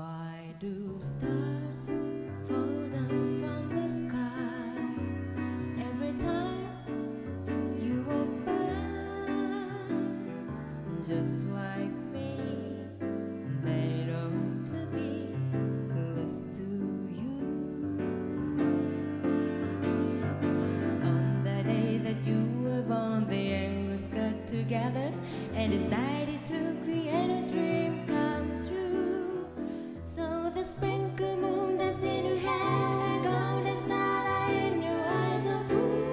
Why do stars fall down from the sky every time you walk by? Just like me, they long to be close to you. On the day that you were born, the angels got together and decided to create a dream come true. So the sprinkle moon that's in your hair, a golden starlight in your eyes of blue.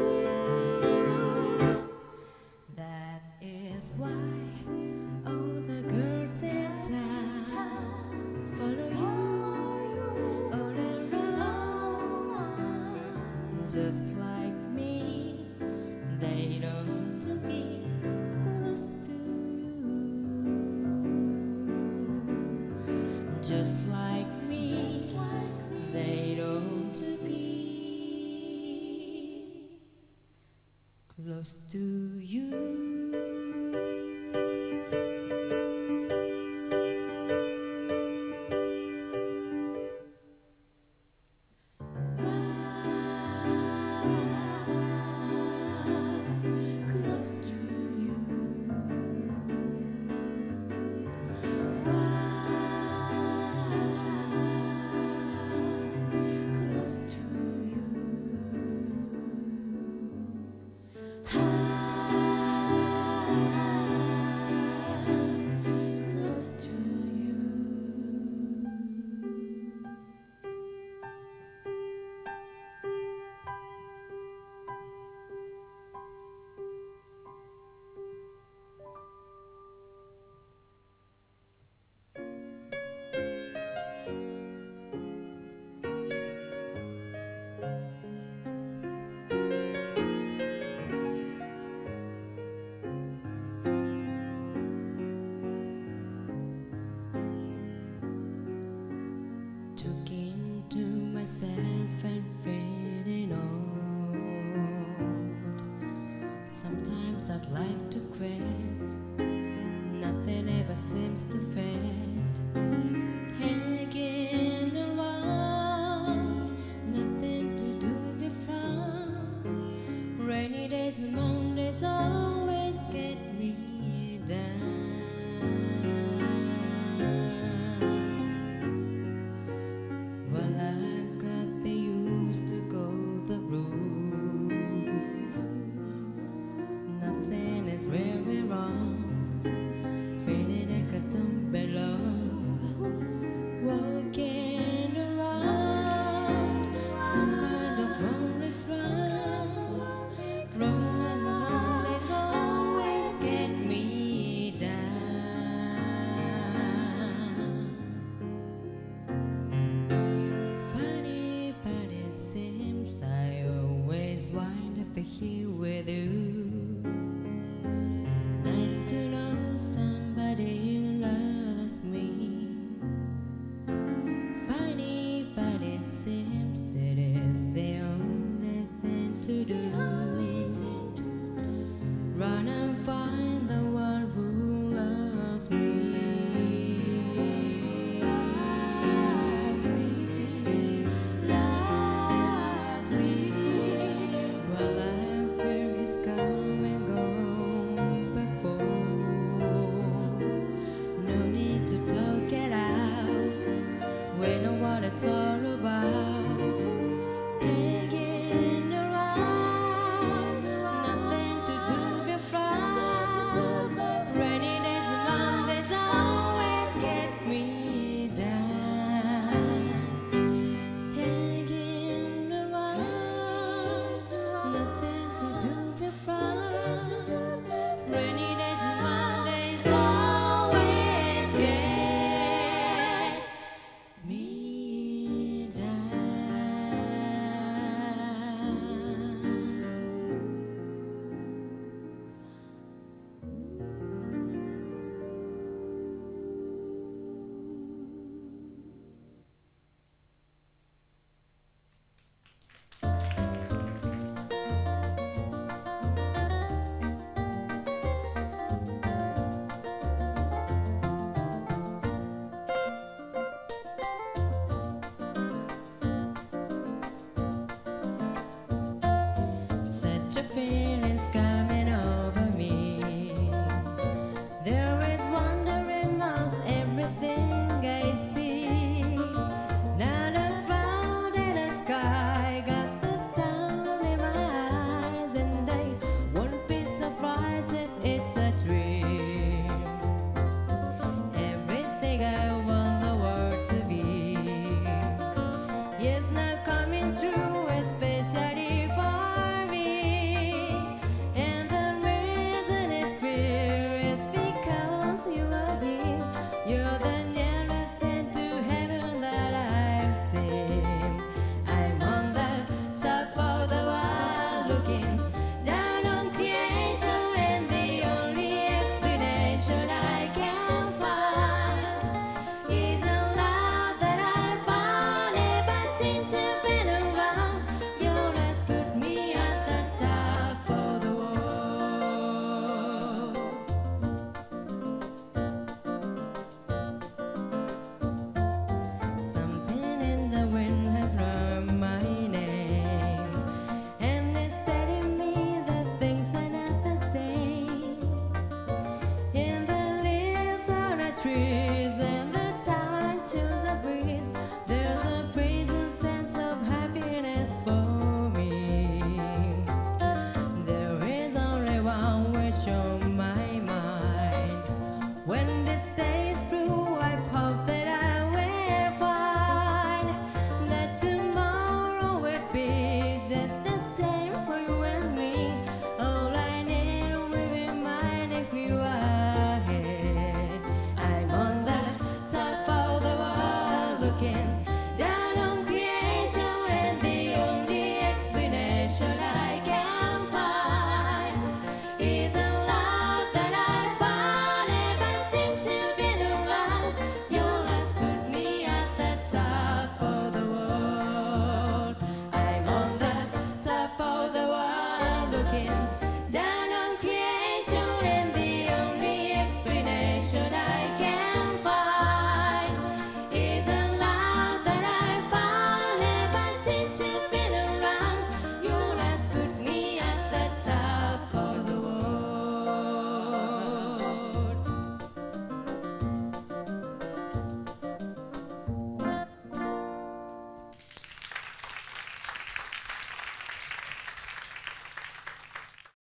That is why all the girls in town follow you all around. Just like me, they long to be close to you. Just like me, they long to be close to you. Talking to myself and feeling old. Sometimes I'd like to quit. Nothing ever seems to fit. Hanging around, nothing to do but frown. Rainy days and Mondays always get me down. Well, I've got the used to go the rules. Nothing is really wrong. Feeling like I don't belong. Walking around some kind of lonely ground. Grown and wrong, they always get me down. Funny, but it seems I always wind up here with you.